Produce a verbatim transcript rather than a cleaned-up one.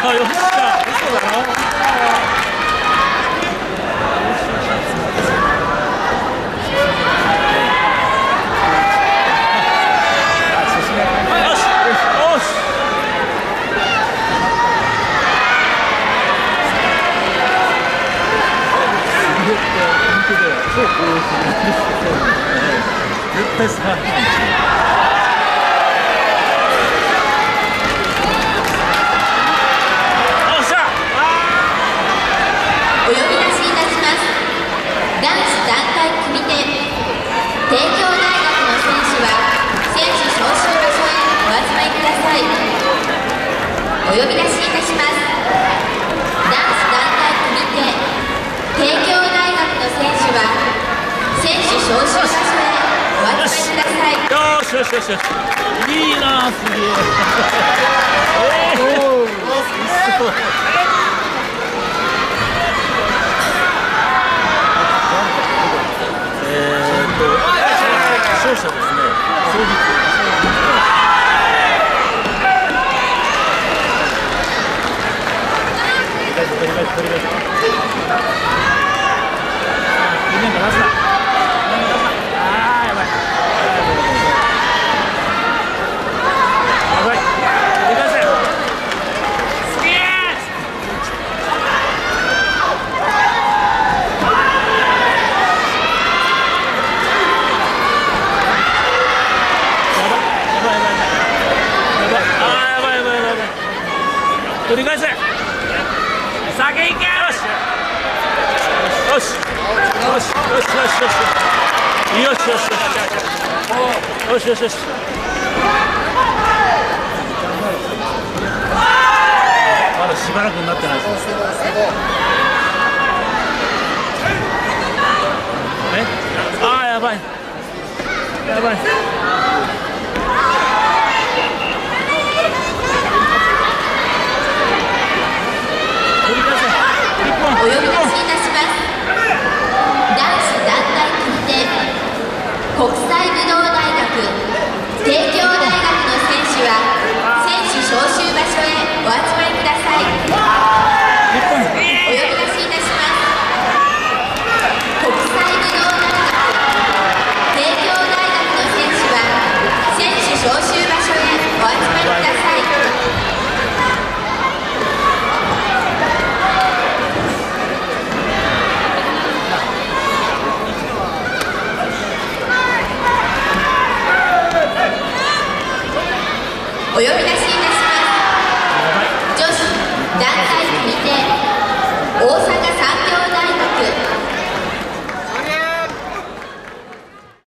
ゃよっしゃ。嘘だろ。絶対さ。 お呼び出しいたします。男子団体組手、帝京大学の選手は選手招集場所へお集まりください。お呼び出しいたします。男子団体組手、帝京大学の選手は選手招集場所へお集まりください。 よしよしよしよし。いいなあ、すげえ。えー、おお、すごい。勝者ですね。取り返せ。先行け。よしよしよしよしよしよしよしよしよしよしよし。まだしばらくになってないです。え、ああ、やばいやばい。 お呼び出しいたします。男子団体組手、国際武道大学、帝京大学の選手は選手招集場所へお集まりください。お呼び出しいたします。国際武道大学、帝京大学の選手は選手招集場所へお集まりください。お呼び出しいたします。女子団体